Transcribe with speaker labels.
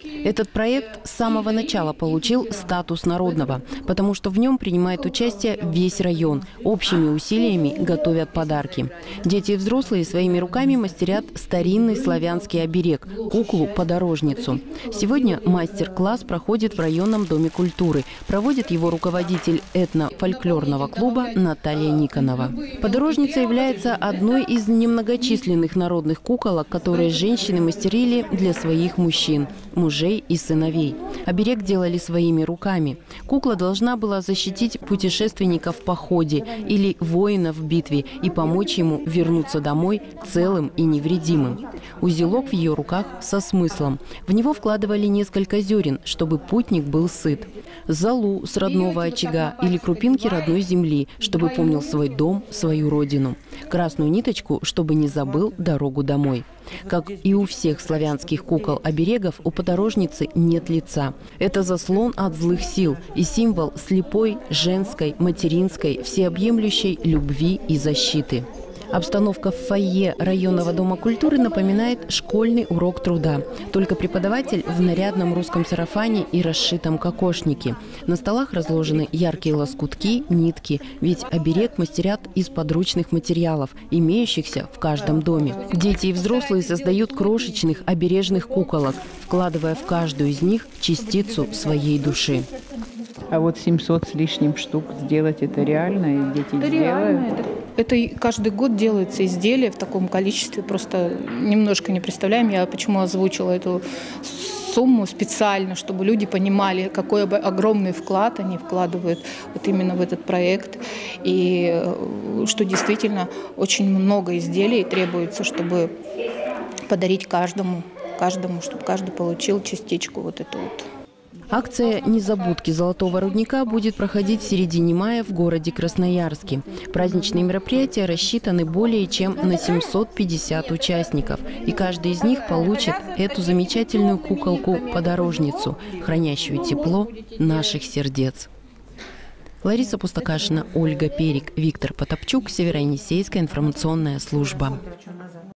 Speaker 1: Этот проект с самого начала получил статус народного, потому что в нем принимает участие весь район. Общими усилиями готовят подарки. Дети и взрослые своими руками мастерят старинный славянский оберег – куклу-подорожницу. Сегодня мастер-класс проходит в районном доме культуры. Проводит его руководитель этно-фольклорного клуба Наталья Никонова. Подорожница является одной из немногочисленных народных куколок, которые женщины мастерили для своих мужчин, мужей и сыновей. Оберег делали своими руками. Кукла должна была защитить путешественника в походе или воина в битве и помочь ему вернуться домой целым и невредимым. Узелок в ее руках со смыслом. В него вкладывали несколько зерен, чтобы путник был сыт. Золу с родного очага или крупинки родной земли, чтобы помнил свой дом, свою родину. Красную ниточку, чтобы не забыл дорогу домой. Как и у всех славянских кукол-оберегов, у подорожницы нет лица. Это заслон от злых сил и символ слепой, женской, материнской, всеобъемлющей любви и защиты. Обстановка в фойе районного дома культуры напоминает школьный урок труда. Только преподаватель в нарядном русском сарафане и расшитом кокошнике. На столах разложены яркие лоскутки, нитки, ведь оберег мастерят из подручных материалов, имеющихся в каждом доме. Дети и взрослые создают крошечных обережных куколок, вкладывая в каждую из них частицу своей души.
Speaker 2: А вот 700 с лишним штук сделать это реально, и дети сделают?
Speaker 3: Это каждый год делается изделие в таком количестве, просто немножко не представляем. Я почему озвучила эту сумму специально, чтобы люди понимали, какой огромный вклад они вкладывают вот именно в этот проект. И что действительно очень много изделий требуется, чтобы подарить каждому, чтобы каждый получил частичку вот эту вот.
Speaker 1: Акция «Незабудки золотого рудника» будет проходить в середине мая в городе Красноярске. Праздничные мероприятия рассчитаны более чем на 750 участников. И каждый из них получит эту замечательную куколку-подорожницу, хранящую тепло наших сердец. Лариса Пустакашина, Ольга Перик, Виктор Потапчук, Северо-Енисейская информационная служба.